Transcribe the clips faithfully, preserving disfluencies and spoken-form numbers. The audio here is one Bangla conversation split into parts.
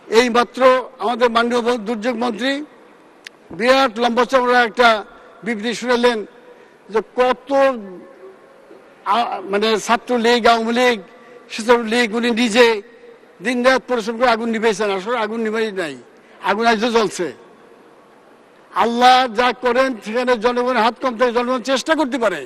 এই মাত্র আমাদের মাননীয় দুর্যোগ মন্ত্রী বিরাট লম্বা চওড়া একটা বিবৃতি শুনালেন যে কত মানে ছাত্রলীগ, আওয়ামী লীগ, শিক্ষক লীগ উনি নিজে দিন রাত পরিশ্রম করে আগুন নিভেছেন। আসলে আগুন নিভাই নাই, আগুন আজও জ্বলছে। আল্লাহ যা করেন সেখানে জনগণের হাত কম থাকে, জনগণ চেষ্টা করতে পারে।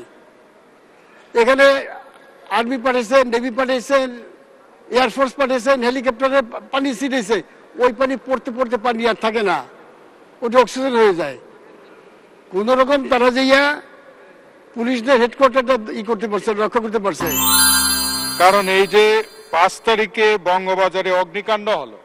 এখানে আর্মি পাঠিয়েছেন, নেভি পাঠিয়েছেন, এয়ারফোর্স পাঠিয়েছেন, হেলিকপ্টারে পানি ছিটেছে, ওই পানি পড়তে পড়তে পানি আর থাকে না, ওটা অক্সিজেন হয়ে যায়। কোন রকম তারা যাইয়া পুলিশদের হেডকোয়ার্টারটা ই করতে পারছে, রক্ষা করতে পারছে। কারণ এই যে পাঁচ তারিখে বঙ্গবাজারে অগ্নিকাণ্ড হলো,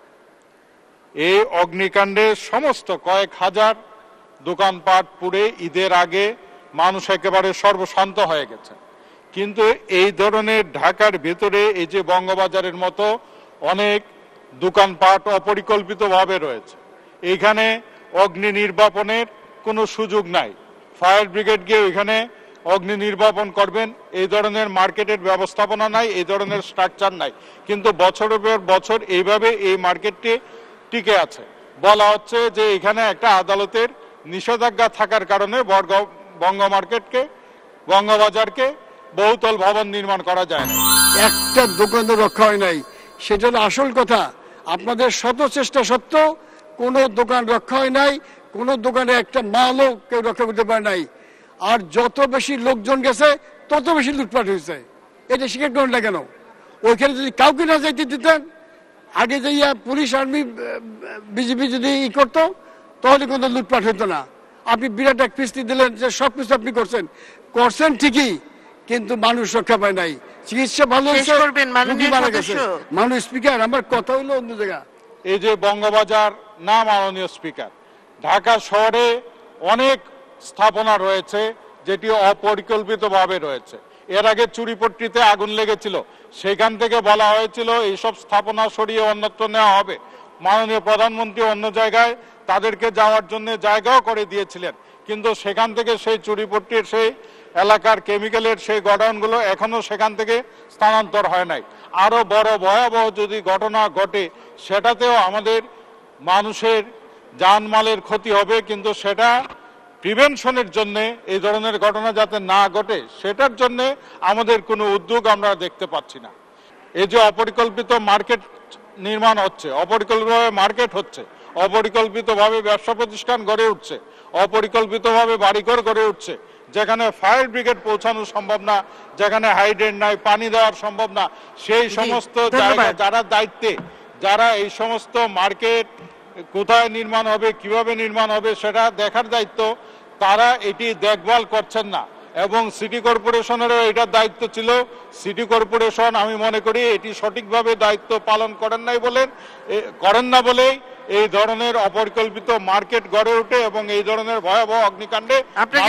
এই অগ্নিকাণ্ডে সমস্ত কয়েক হাজার দোকানপাট পুড়ে ঈদের আগে মানুষ একেবারে সর্বশান্ত হয়ে গেছে। কিন্তু এই ধরনের ঢাকার ভেতরে এই যে বঙ্গবাজারের মতো অনেক দোকানপাট অপরিকল্পিতভাবে রয়েছে, এইখানে অগ্নি নির্বাপনের কোনো সুযোগ নাই। ফায়ার ব্রিগেড গিয়ে ওইখানে অগ্নি নির্বাপন করবেন এই ধরনের মার্কেটের ব্যবস্থাপনা নাই, এই ধরনের স্ট্রাকচার নাই। কিন্তু বছরের পর বছর এইভাবে এই মার্কেটটি টিকে আছে। বলা হচ্ছে যে এখানে একটা আদালতের নিষেধাজ্ঞা থাকার কারণে বঙ্গ মার্কেটকে, বঙ্গবাজারকে বহুতল ভবন নির্মাণ করা যায় না। একটা দোকান রক্ষা হয় নাই, সেটা হলো আসল কথা। আপনাদের শত চেষ্টা সত্ত্বেও কোনো দোকান রক্ষা হয় নাই, কোনো দোকানে একটা মালও কেউ রক্ষা করতে পারে নাই। আর যত বেশি লোকজন গেছে তত বেশি লুটপাট হয়েছে। এটা স্বীকার করেন না কেন? ওইখানে যদি কাউকে না যাইতে দিতেন, আগে যাইয়া পুলিশ, আর্মি, বিজেপি যদি ই করতো, তাহলে কোনো লুটপাট হতো না। আপনি বিরাট এক কিস্তি দিলেন যে সব কিছু আপনি করছেন করছেন ঠিকই, কিন্তু মানুষ রক্ষা পায় নাই। চিকিৎসা ভালো হয়েছে, মারা গেছে। মাননীয় স্পিকার, আমার কথা হইলো অন্য জায়গা। এই যে বঙ্গবাজার না, মাননীয় স্পিকার, ঢাকা শহরে অনেক স্থাপনা রয়েছে যেটি অপরিকল্পিতভাবে রয়েছে। এর আগে চুরিপট্টিতে আগুন লেগেছিল, সেখান থেকে বলা হয়েছিল এইসব স্থাপনা সরিয়ে অন্যত্র নেওয়া হবে। মাননীয় প্রধানমন্ত্রী অন্য জায়গায় তাদেরকে যাওয়ার জন্য জায়গাও করে দিয়েছিলেন, কিন্তু সেখান থেকে সেই চুরিপট্টির সেই এলাকার কেমিক্যালের সেই গোডাউনগুলো এখনো সেখান থেকে স্থানান্তর হয় নাই। আরো বড় ভয়াবহ যদি ঘটনা ঘটে, সেটাতেও আমাদের মানুষের জানমালের ক্ষতি হবে, কিন্তু সেটা প্রিভেনশনের জন্য, এই ধরনের ঘটনা যাতে না ঘটে সেটার জন্য আমাদের কোনো উদ্যোগ আমরা দেখতে পাচ্ছি না। এই যে অপরিকল্পিত মার্কেট নির্মাণ হচ্ছে, অপরিকল্পিতভাবে মার্কেট হচ্ছে, অপরিকল্পিতভাবে ব্যবসা প্রতিষ্ঠান গড়ে উঠছে, অপরিকল্পিতভাবে বাড়িঘর গড়ে উঠছে, যেখানে ফায়ার ব্রিগেড পৌঁছানো সম্ভব না, যেখানে হাইড্রেন্ট নাই, পানি দেওয়া সম্ভব না, সেই সমস্ত জায়গা যারা দায়িত্বে, যারা এই সমস্ত মার্কেট কোথায় নির্মাণ হবে, কিভাবে নির্মাণ হবে সেটা দেখার দায়িত্ব, তারা এটি দেখভাল করছেন না। এবং সিটি কর্পোরেশনেরও এটার দায়িত্ব ছিল। সিটি কর্পোরেশন আমি মনে করি এটি সঠিকভাবে দায়িত্ব পালন করেন নাই বলেন করেন না বলেই এই ধরনের অপরিকল্পিত মার্কেট গড়ে ওঠে এবং এই ধরনের ভয়াবহ অগ্নিকাণ্ডে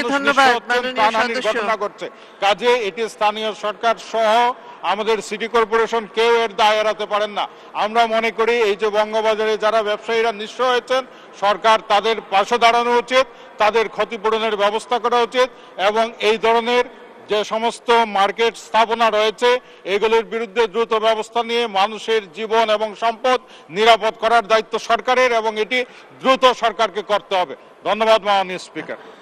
ঘটনা ঘটছে। কাজে এটি স্থানীয় সরকার সহ আমাদের সিটি কর্পোরেশন কেউ এর দায় এড়াতে পারেন না। আমরা মনে করি এই যে বঙ্গবাজারে যারা ব্যবসায়ীরা নিঃস্ব হয়েছেন, সরকার তাদের পাশে দাঁড়ানো উচিত, তাদের ক্ষতিপূরণের ব্যবস্থা করা উচিত এবং এই ধরনের যে সমস্ত মার্কেট স্থাপনা রয়েছে এগুলোর বিরুদ্ধে দ্রুত ব্যবস্থা নিয়ে মানুষের জীবন এবং সম্পদ নিরাপদ করার দায়িত্ব সরকারের এবং এটি দ্রুত সরকারকে করতে হবে। ধন্যবাদ মাননীয় স্পিকার।